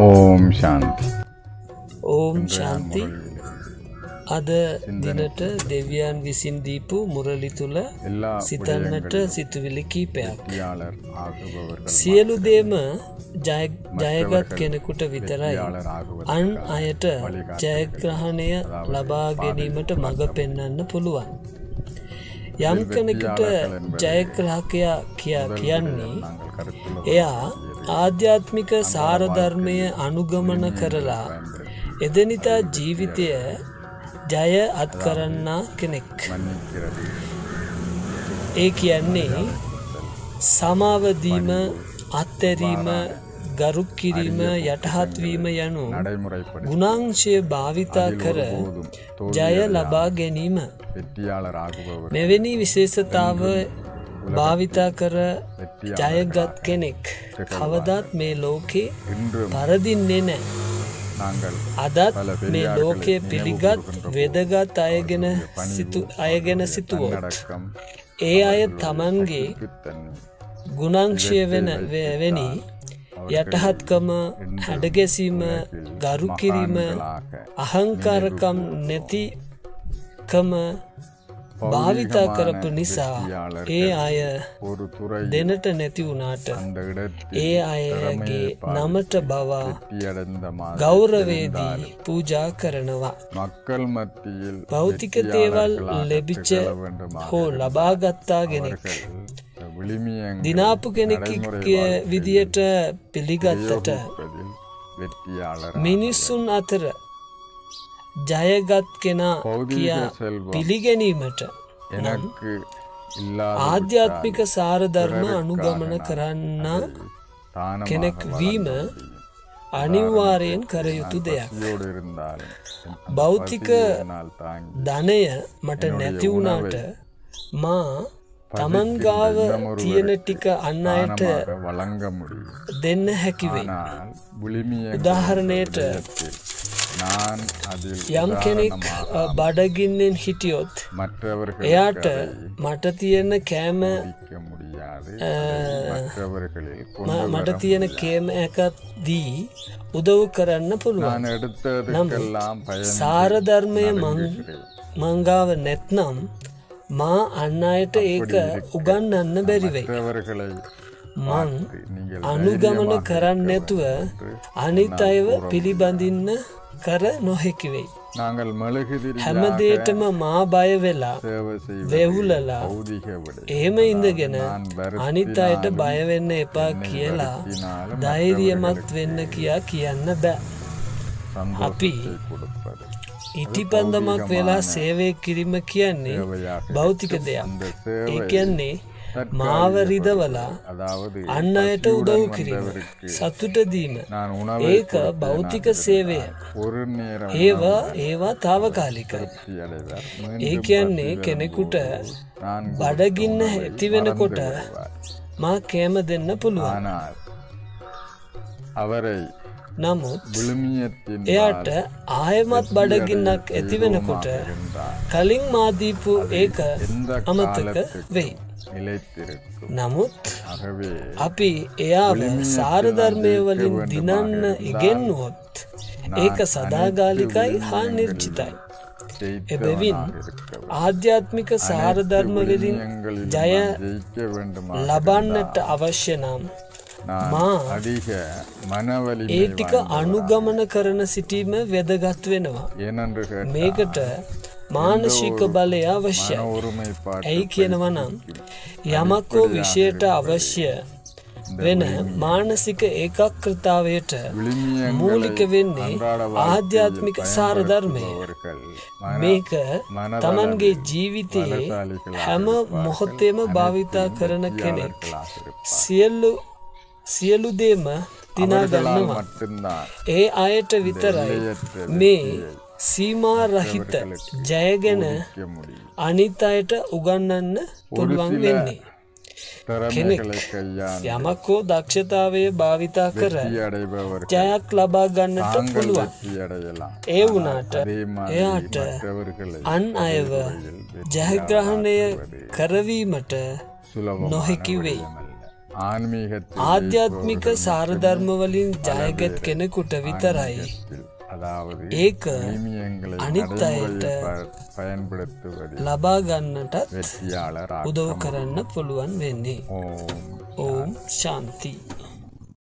ඕම් ශාන්ති. ඕම් ශාන්ති. අද දිනට දෙවියන් විසින් දීපු මුරලි තුල සිතන්නට සිතුවිලි කීපයක්. සියලු දේම ජයගත් කෙනෙකුට විතරයි අන් අයට ජයග්‍රහණය ලබා ගැනීමට මඟ පෙන්වන්න පුළුවන්. යම් කෙනෙකුට ජයග්‍රාහකයා කියන්නේ එයා ආධ්‍යාත්මික සාරධර්මය අනුගමන කරලා එදිනෙදා ජීවිතය ජය අත්කරන්නා කෙනෙක්. ඒ කියන්නේ සමාව දීම, අත්හැරීම, ගරු කිරීම, යටහත් වීම යනු ගුණාංශය භාවිතා කර ජය ලබා ගැනීම. මෙවැනි විශේෂතාව භාවිතා කර ජයගත් කෙනෙක් කවදාත් මේ ලෝකේ පරදින්නේ නැහැ. අදත් මේ ලෝකයේ පිළිගත් වැදගත් අයගෙන සිතුවොත් ඒ අය තමන්ගේ ගුණාංශය වෙනි යටහත්කම, හැඩගැසීම, ගරු කිරීම, අහංකාරකම් නැතිකම භාවිතා කරපු නිසා ඒ අය දෙනට නැති වුණාට ඒ අයගේ නමට බව ගෞරවේදී පූජා කරනවා. භෞතික දේවල් ලැබිච්ච හෝ ලබාගත්තා කෙනෙක් දිනාපු කෙනෙක්ගේ විදියට පිළිගත්තට මිනිසුන් අතර ජයගත් කෙනා කියා පිළිගැනීමට නම් ආධ්‍යාත්මික සාරධර්ම අනුගමන කරන්න කෙනෙක් වීම අනිවාර්යෙන් කර යුතු දෙයක්. භෞතික ධනය මට නැති වුණාට මා තමන් ගාව තියෙන ටික අන් අයට දෙන්න හැකි වෙයි. උදාහරණයට යම් කෙනෙක් බඩගින්නෙන් හිටියොත් එයාට මට තියෙන කෑම මට තියෙන කෑම එකක් දී උදව් කරන්න පුළුවන්. නමුත් සාරධර්මය මංගාව නැත්නම් මා අන් අයට ඒක උගන්වන්න බැරි වෙයි. මං අනුගමන කරන්නේ නැතුව අනිත් අයව පිළිබඳින්න කර නොහැකි වෙයි. හැමදේටම මා බය වෙලා වෙවුලලා එහෙම ඉඳගෙන අනිත් අයට බය වෙන්න එපා කියලා ධෛර්යමත් වෙන්න කියන්න බෑ. අපි ඉටිපන්දමක් වෙලා සේවය කිරීම කියන්නේ භෞතික දෙයක්. ඒ කියන්නේ මාව රිදවලා අන් අයට උදව් කිරීම, සතුට දීම. ඒක භෞතික සේවය. ඒවා తాවකාලිකයි. ඒ කියන්නේ කෙනෙකුට බඩගින්න ඇති වෙනකොට මා කෑම දෙන්න පුළුවන්. නමුත් එයාට ආයමත් බඩගින්නක් ඇති වෙනකොට කලින් මා දීපු ඒක අමතක වෙයි. නමුත් අපි එයාව සාරධර්මය වලින් දිනන්න ඉගෙනුවොත් ඒක සදාකාලිකයි හා නිර්ජිතයි. එබැවින් ආධ්‍යාත්මික සාරධර්ම වලින් ජය ලබන්නට අවශ්‍ය නම් මා ඒ ටික අනුගමන කරන සිටීම වැදගත් වෙනවා. මේකට මානසික බලය අවශ්‍යයි. ඇයි කියනවා නම් යමකෝ විශේෂයට අවශ්‍ය වෙන මානසික ඒකාග්‍රතාවයට මූලික වෙන්නේ ආධ්‍යාත්මික සාරධර්මය. මේක තමන්ගේ ජීවිතයේ හැම මොහොතේම භාවිතා කරන කෙනෙක් සියලු දේම දිනා ගන්නවා. ඒ අයට විතරයි මේ සීමා රහිත ජයගෙන අනිත් අයට උගන්වන්න පුළුවන් වෙන්නේ. කෙනෙක් යමක් හෝ දක්ෂතාවය භාවිතා කර ජයක් ලබා ගන්නට පුළුවන්. ඒ වුණාට එයාට අන් අයව ජයග්‍රහණය කරවීමට නොහැකි වෙයි. ආධ්‍යාත්මික සාරධර්ම වලින් ජයගත් කෙනෙකුට විතරයි ඒක අනිත් අයට ලබා ගන්නටත් උදව් කරන්න පුළුවන් වෙන්නේ. ඕම් ශාන්ති.